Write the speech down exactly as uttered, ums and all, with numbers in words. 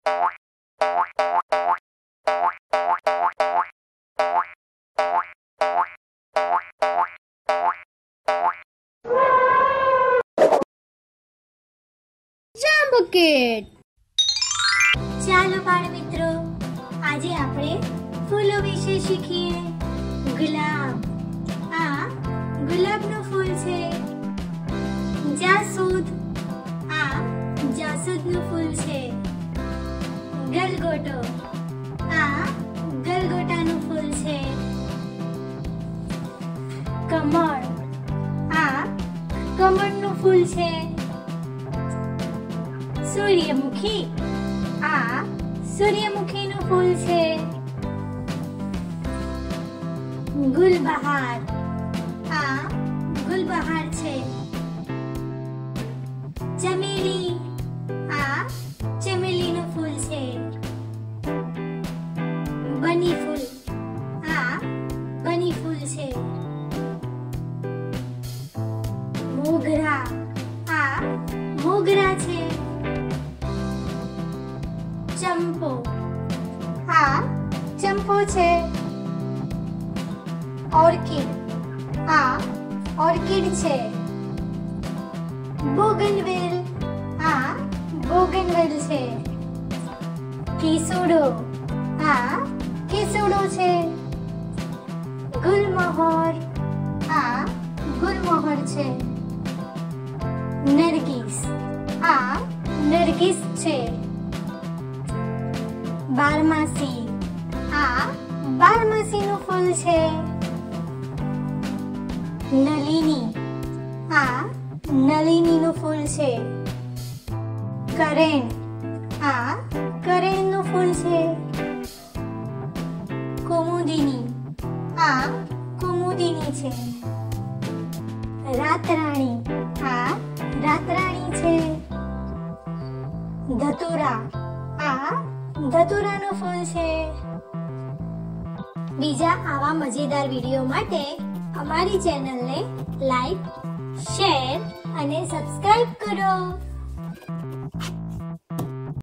Bucket. ચાલો બાળ મિત્રો, આજે આપણે ફૂલો વિશે શીખીએ. ગુલાબ, આ ગુલાબનું ફૂલ છે. જાસૂદ, આ જાસૂદનું ફૂલ છે. ગલગોટો, આ ગલગોટાનું ફૂલ છે. કમળ, આ કમળનું ફૂલ છે. સૂર્યમુખી, આ સૂર્યમુખીનું ફૂલ છે. ગુલબહાર, આ ગુલબહાર છે. ચમેલી, આ ચમેલીનું ફૂલ છે. બની ફૂલ, આ બની ફૂલ છે. મોગરા, આ મોગરા છે. ચંપો, આ ચંપો છે. ઓર્કિડ, આ ઓર્કિડ છે. બોગનવેલ, આ બોગનવેલ છે. કેસુડો, આ કેસુડો છે. ગુલમોહર, આ ગુલમોહર છે. નરગીસ, આ નરગીસ છે. બારમાસી, આ બારમાસીનું ફૂલ છે. નલિની, આ નલિનીનું ફૂલ છે. કરેણ, આ કરેણનું ફૂલ છે. કુમુદિની, આ કુમુદિની છે. રાતરાણી, આ રાતરાણી છે. ધતુરા, આ ધતુરાનું ફૂલ છે. બીજા આવા મજેદાર વિડીયો માટે અમારી ચેનલને લાઈક, શેર અને સબસ્ક્રાઇબ કરો.